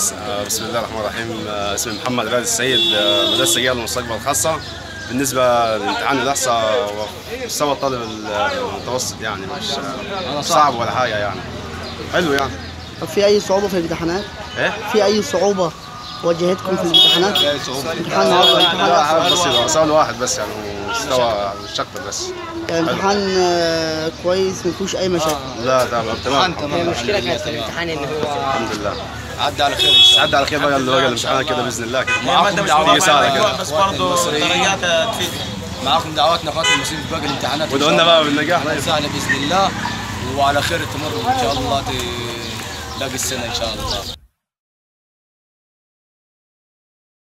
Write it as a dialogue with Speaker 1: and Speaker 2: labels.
Speaker 1: بسم الله الرحمن الرحيم. اسمي محمد رائد السيد، مدرسة جيال المستقبل الخاصة. بالنسبة للامتحان الإحصاء مستوى الطالب المتوسط يعني مش صعب ولا حاجة يعني، حلو يعني.
Speaker 2: طب في أي صعوبة في الامتحانات؟
Speaker 1: إيه؟
Speaker 2: في أي صعوبة واجهتكم في الامتحانات؟
Speaker 1: في أي صعوبة؟
Speaker 2: امتحان النهارده
Speaker 1: لا حاجة بسيطة، سؤال واحد بس يعني، مستوى مش أكتر بس.
Speaker 2: امتحان كويس ما فيهوش أي مشاكل.
Speaker 1: لا تمام.
Speaker 3: هي المشكلة كانت في الامتحان إن هو
Speaker 1: الحمد لله
Speaker 4: عدى على خير ان شاء الله.
Speaker 1: عدى على خير بقى الامتحان كده باذن الله كده.
Speaker 4: معاكم دعواتنا كده
Speaker 5: بس برضه درجات تفيد.
Speaker 4: معاكم دعواتنا اخواتنا المسلمين في باقي الامتحانات.
Speaker 1: وادعوا لنا بقى بالنجاح
Speaker 4: سهله باذن الله، وعلى خير تمر ان شاء الله، تلاقي السنه ان شاء الله.